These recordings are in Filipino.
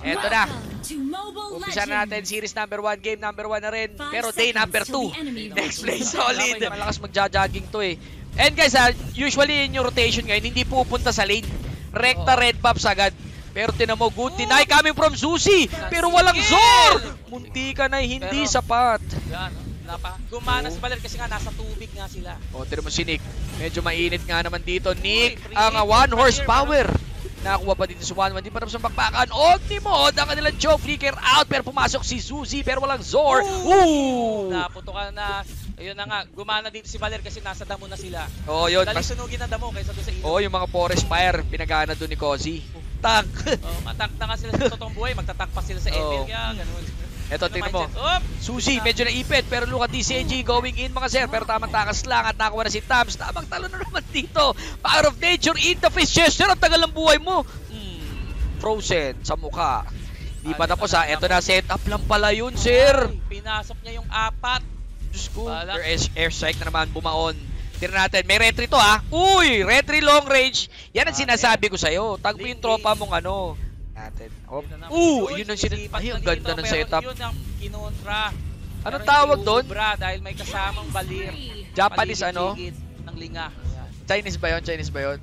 Eto na. Umpisa na natin series number 1, game number 1 na rin. Pero day number 2. Next play solid. Malakas magja-jogging to eh. And guys, usually in yung rotation ngayon, hindi pupunta sa lane. Rekta red buffs agad. Pero tinan mo, good deny coming from Susi. Pero walang Zor! Munti ka na, hindi sapat. Yan, gumana si Valer kasi nga nasa tubig nga sila. O, tinan mo si Nick. Medyo mainit nga naman dito. Nick, ang 1 horsepower. Nakakuha pa dito si 1-1. Di pa tapos ang bakbakan. Omnimod, ang kanilang Joe flicker out. Pero pumasok si Susi, pero walang Zor. Naputokan na. Ayun na nga, gumana dito si Valer kasi nasa damo na sila. Oo, yun. Dali sunugin ang damo kaysa doon sa ilog. Oo, yung mga forest fire, pinagana doon ni Cozy. Tank! Matank na nga sila sa totoong buhay, magtatank pa sila sa Emil. Kaya ganun. Eto, tingnan mo. Susi, medyo naipit, pero look at DCNG going in mga sir. Pero tamang takas lang at nakakuha na si Tams. Tamang talo na naman dito. Power of nature in the face. Chester, ang tagal ng buhay mo. Frozen sa mukha. Di pa tapos ha. Eto na, setup lang pala yun, sir. Pinasok niya yung 4. Diyos ko, airstrike na naman, bumaon. Tira natin, may retry to ha. Uy, retry long range. Yan ang sinasabi ko sa'yo. Tagpo yung tropa mong ano. Natin. Yun ang sinasabi. Ay, ang ganda ng setup. Yun ang kinontra. Anong tawag doon? Dahil may kasamang balir. Japanese ano? Ng linga. Chinese ba yun? Chinese ba yun?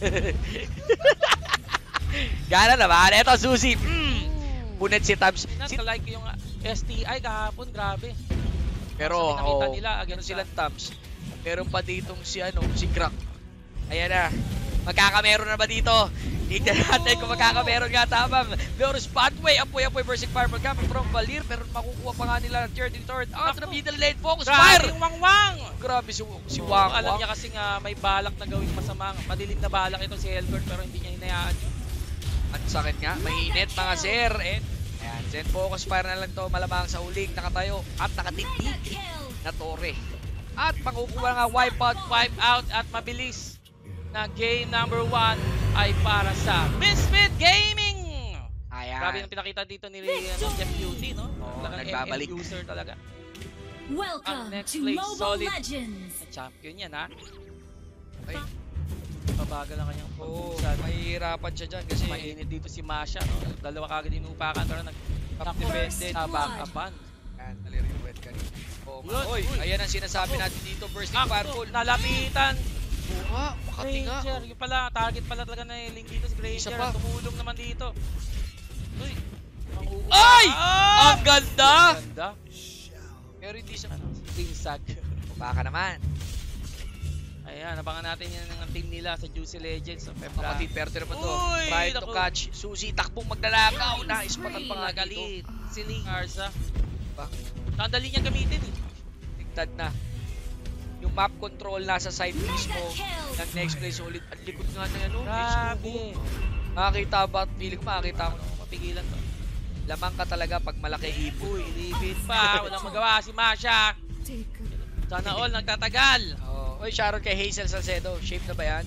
Gana naman. Eto, Susi. Punit si Tams. Like yung STI kahapon, grabe. Pero, nila, ganun silang Tams. Meron pa ditong si Crack. Ayan na. Magkakameron na ba dito? Tignan natin kung magkakameron nga tamang. Pero Spotway, apoy-apoy versus fire coming from Valir. Pero makukuha pa nga nila ng third and third. Out to the middle lane, focus fire! Grabe yung Wangwang! Grabe si Wang. Alam niya kasi nga may balak na gawing masamang. Madilim na balak ito si Helgord pero hindi niya hinayaan. At sa akin nga, mainit mga sir. And ayan, Zen focus fire na lang to. Malamang sa uling nakatayo at nakatindig na Torre. At makukuha nga wipeout, 5 out at mabilis na game number 1 ay para sa Misfit Gaming! Ayan. Grabe yung pinakita dito ni Jeff Beauty, no? Nagbabalik. User talaga. Welcome to Mobile Legends! Champion yan, ha? Okay. Pabagal ang kanyang pagbusan. Mahihirapan siya dyan kasi mainit dito si Masha, no? Dalawa kagad inupakan pero nag-dependent na back-upan. Ayan, naliriwet ka rin. Oy, ayan ang sinasabi natin dito. Bursting Firefall. Nalapitan. Oo, makati nga. Granger, yung pala, target pala talaga na yung link dito si Granger. Tumulong naman dito. Uy! Ay! Ang ganda! Ang ganda. Pero hindi siya. Tinsag. Baka naman. Ayan, abangan natin yan ng team nila sa Juicy Legends. Kapatid, pero tira pa to. Try to catch. Susi, takbong magdalakaw. Naispatan pa nga galit. Si Link Arza. Ang dali niyang gamitin eh. Tigtad na. Yung map control nasa side mismo ng next place ulit. Ang likod nga na yan. Grabe. Makakita ba? Feeling ko makakita ko. Mapigilan to. Lamang ka talaga pag malaki ipo. Uy, ilipin pa. Walang magawa si Masha. Sana all nagtatagal. Uy, Sharon kay Hazel Salcedo. Shape na ba yan?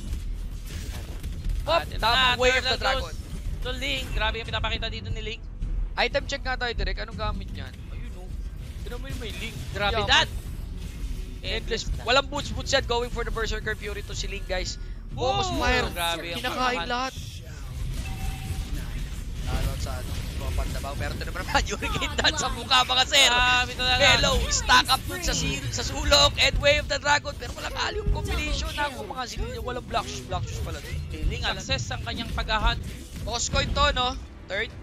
Tamang Way of the Dragon. So Link, grabe yung pinapakita dito ni Link. Item check nga tayo direct. Anong gamit niyan? Tinan mo yung may link. Gravidad! Endless. Walang boots yan. Going for the Berserker Fury to si Link, guys. Focus fire. Grabe. Kinakain lahat. Nalot sa mga pandabaw. Pero ito naman Hurricane Dance sa mukha mga sir. Hello. Stack up dun sa sulok. And Way of the Dragon. Pero walang alium combination. Ako mga sililyo. Walang black shoes. Black shoes pala. Link, success ang kanyang pag-ahad. Toscoin to, no? Third.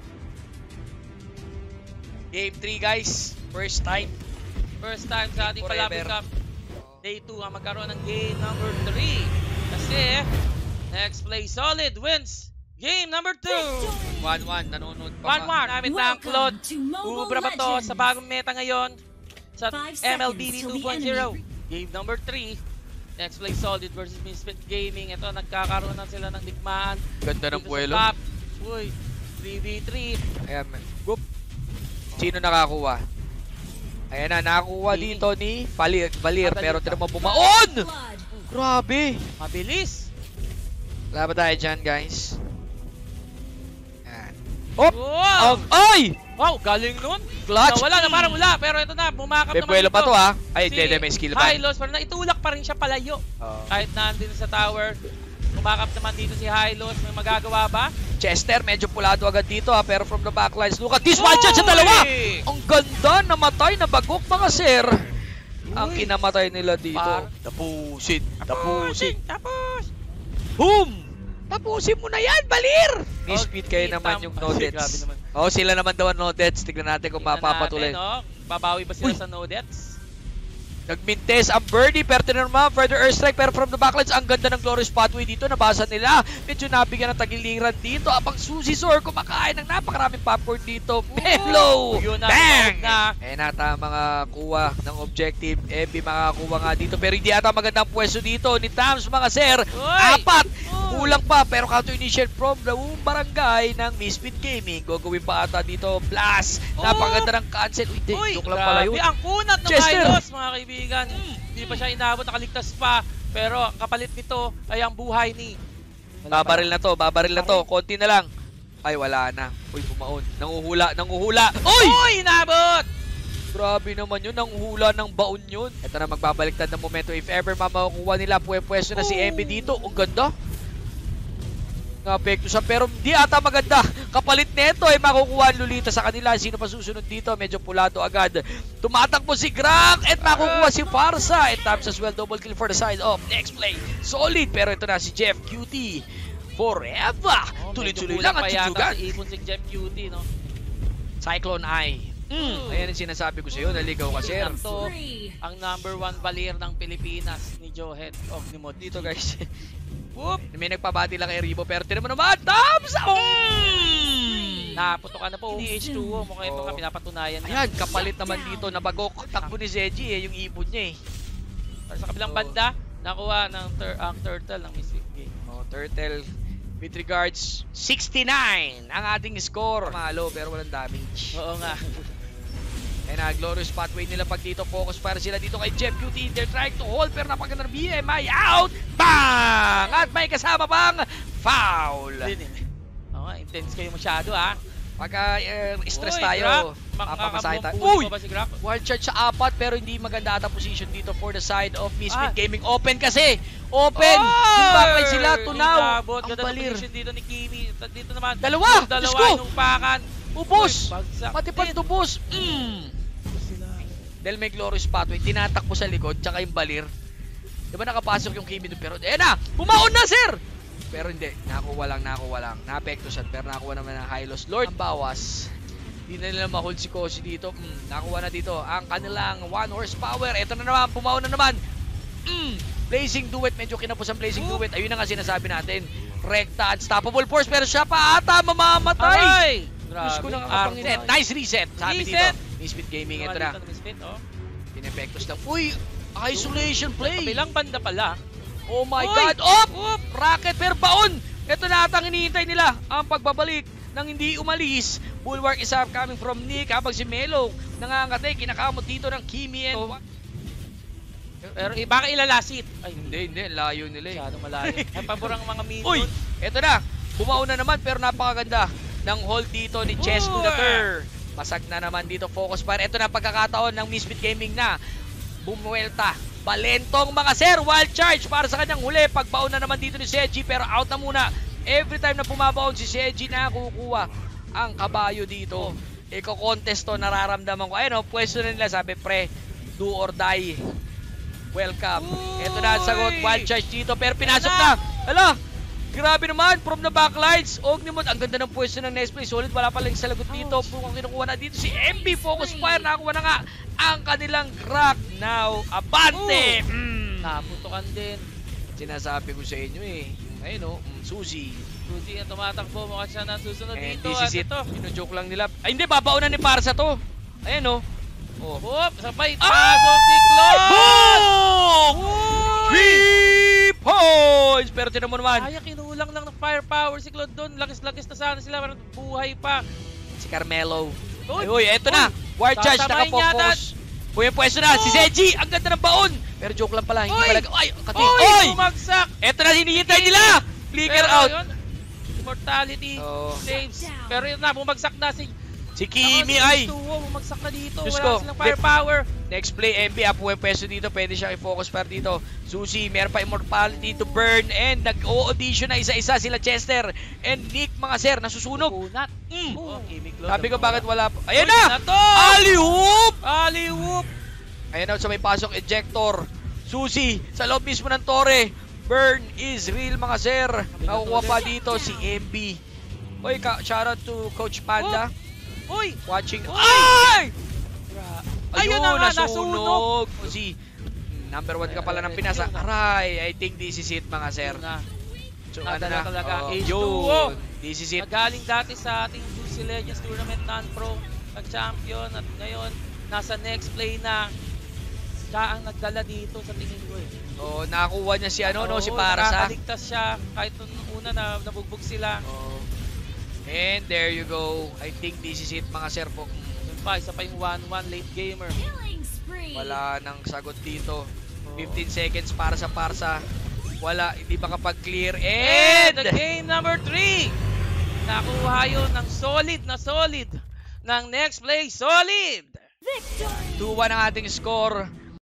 Game 3 guys, first time sa ating Palabok Cup. Day 2 ang magkaroon ng game number 3. Kasi next play solid wins game number 2. 1-1, nanonood pa. 1-1, namin ang Claude. Ubra ba to sa bagong meta ngayon sa MLBB 2.0. Game number 3. Next play solid versus Misfit Gaming. Ito, nagkakaroon na sila ng digmaan. Ganda ng puwelo. Uy, 3v3. Ayan, goop. Sino nakakuha? Ayan na, nakakuha dito ni Valir. Pero tira mo bumaon! Grabe! Mabilis! Wala ba tayo dyan, guys? Ayan. Wow! Ay! Wow, galing nun! Clutch! Wala na, parang wala. Pero ito na, bumakap naman dito. May pa to ha. Ay, hindi, may skill pa. Hylos, pero naitulak pa rin siya palayo. Kahit nandun sa tower. Bumakap naman dito si Hylos. May magagawa ba? Chester, medyo pulado agad dito ha, pero from the backlines, look at this, wild shot sa dalawa! Ang ganda, namatay na bagok mga sir. Ang kinamatay nila dito. Tapusin. Tapos! Boom! Tapusin mo na yan, balir! Ni-speed kayo naman yung no-deaths. Oh, sila naman daw ang no-deaths. Tignan natin kung mapapatuloy. Babawi ba sila sa no-deaths? Nagmintes ang birdie, pero tinurma, further airstrike, pero from the backlines, ang ganda ng glorious pathway dito, nabasa nila. Medyo nabigyan ng tagiliran dito, abang Suzy Sor kumakain ng napakaraming popcorn dito. Melo! Bang! Nata mga kuha ng objective, Ebi makakuha nga dito, pero hindi ata magandang pwesto dito ni Tams mga sir. Apat! Kulang pa, pero counter initial from the barangay ng Misfit Gaming. Gagawin pa ata dito, blast! Napakaganda ng cancel. Uy, joke lang pala yun. Ang kunat ng Hylos, mga kaibigan. Hindi pa siya inabot, nakaligtas pa. Pero kapalit nito ay ang buhay ni... Babaril na to. Konti na lang. Ay, wala na. Uy, bumaon. Nanguhula. Uy, inabot! Grabe naman yun, nanguhula ng baon yun. Ito na, magbabaliktad ng momento. If ever mamakukuha nila, pwesto na si MB dito. Ang ganda. Napekto siya, pero di ata maganda. Kapalit nito ay makukuha ang Lolita sa kanila. Sino pa susunod dito? Medyo pulado agad. Tumatakbo si Grak at makukuha si Farsa. And Tams as well, double kill for the side of next play. Solid, pero ito na si Jeff Cutie. Forever! Tuloy-tuloy lang ang tsugan. Ipon si Jeff Cutie, no? Cyclone Eye. Ayan ang sinasabi ko sa iyo, naligaw ka, sir. Ito, ang #1 balir ng Pilipinas ni Johet Ognimod. Dito guys. Whoop! May nagpabati lang kay Ribo, pero tinan mo naman, Tams! Naputokan na po ni H2O. Mukhang ito nga pinapatunayan na. Ayan, kapalit naman dito na bagok. Takbo ni Zeji yung ibon niya Para sa kabilang banda, nakuha ng ang turtle ng Mystic Game. Turtle. With regards, 69 ang ating score. Malo, pero walang damage. Oo nga. Ayan na, glorious pathway nila pag dito. Focus para sila dito kay Jeff Cutie. They're trying to hold, pero napaganda ng BMI out. Bang! At may kasama pang foul. Oo nga, intense kayo masyado ha. Pagka stress tayo, mapamasahe tayo. Uy! Wild charge sa 4, pero hindi maganda ata position dito for the side of Misfit Gaming. Open kasi! Open! Yung backline sila, tunaw. Ang balir. Dito ni Kimi. Dito naman. Dalawa! Yung pakan. Ubus! Matipad tubos. Dahil may glorious pathway, tinatakbo sa likod, tsaka yung balir. Diba nakapasok yung Kimi doon, pero na! Bumaon na, sir! Pero hindi, nakuha lang. Naapekto siya, pero nakuha naman ng Hylos. Lord, ang bawas. Hindi na nila ma-hold si Kosi dito. Nakuha na dito ang kanilang 1 horsepower. Ito na naman, pumaon na naman. Blazing Duet, medyo kinapos ang Blazing Duet. Ayun na nga sinasabi natin. Rekta, unstoppable force, pero siya pa ata mamamatay. Diyos ko nang kapangin. Nice reset, sabi dito. Misfit Gaming, ito na. Pinepektos lang. Uy, isolation play. Kabilang banda pala. Oh my God! Op! Rocket per baon! Ito na atang hinihintay nila ang pagbabalik ng hindi umalis. Bulwark is up coming from Nick habang si Melo nangangatay. Kinakamot dito ng Kimi and... Pero baka ilalasit. Ay hindi. Layo nila eh. Masyadong malayo. Ay paborang mga minion. Uy! Ito na! Bumaon na naman pero napakaganda ng hold dito ni Chess to the Tur. Pasag na naman dito, focus fire. Ito na pagkakataon ng Misfit Gaming na bumuelta. Balentong mga sir, wild charge para sa kanyang huli. Pagbaon na naman dito ni Seji, pero out na muna. Every time na bumabaon si Seji na kukuha ang kabayo dito. Iko-contest to, nararamdaman ko. Ayun o, pwesto na nila, sabi pre, do or die. Welcome. Ito na ang sagot, wild charge dito, pero pinasok na. Hala, grabe naman, from the backlines. Ognimod, ang ganda ng pwesto ng next play. Solid, wala pa lang sa lagot dito. Pukang kinukuha na dito si MB, focus fire, nakakuha na nga ang kanilang crack. Now, abante! Naputokan din. Sinasabi ko sa inyo eh. Ayun o, Suzy. Suzy ang tumatakbo. Mukha siya na susunod dito. This is it. Pino-joke lang nila. Ay hindi, babaunan ni Parsa to. Ayun o. Sabay pasok si Claude! Boom! 3 points! Pero tinan mo naman. Kaya kinulang lang ng firepower si Claude doon. Lakis-lakis na sana sila. Parang buhay pa. Si Carmelo. Uy, eto na. War charge, naka-focus. Uy, pwesto na. Si Seji, ang ganda ng baon. Pero joke lang pala. Hindi pala. Ay, ang kati. Uy! Bumagsak! Eto na, hinihintay nila. Flicker out. Immortality saves. Pero yun na, bumagsak na si Si Kimi ay... Bumagsak na dito. Diyos Wala ko. silang firepower. Next play, MB, pwesto dito. Pwede siyang i-focus fire dito. Susi, meron pa immortality to burn. And nag-o-audition na isa-isa sila Chester and Nick, mga sir. Nasusunog. Kunat. Sabi ko bakit wala pa. Ayan na! to! Ali-whoop! Ali-whoop! Ayan na, sa may pasok ejector. Susi, sa loob mismo ng Torre. Burn is real, mga sir. Nakukuha pa dito si MB. Uy, shoutout to Coach Panda. Uy! Watching. Uy! Ay! Ayun na nga, nasunog. Si number 1 ka pala ng Pinas. Aray, I think this is it, mga sir. So, Nadala talaga. Yun. This is it. Nagaling dati sa ating Juicy Legends Tournament non-pro. Nag-champion at ngayon nasa next play na siya ang nagdala dito sa tingin ko eh. Oh, nakakuha niya si si Parsa. Nakaligtas siya kahit nung una na nabugbog sila. And there you go. I think this is it, mga sir po. Yun pa, isa pa yung 1-1 late gamer. Wala nang sagot dito. 15 seconds para sa Parsa. Wala, hindi makapag-clear. And the game number 3. Nakuha yun ng solid na solid. Ng next play, solid. 2-1 ang ating score.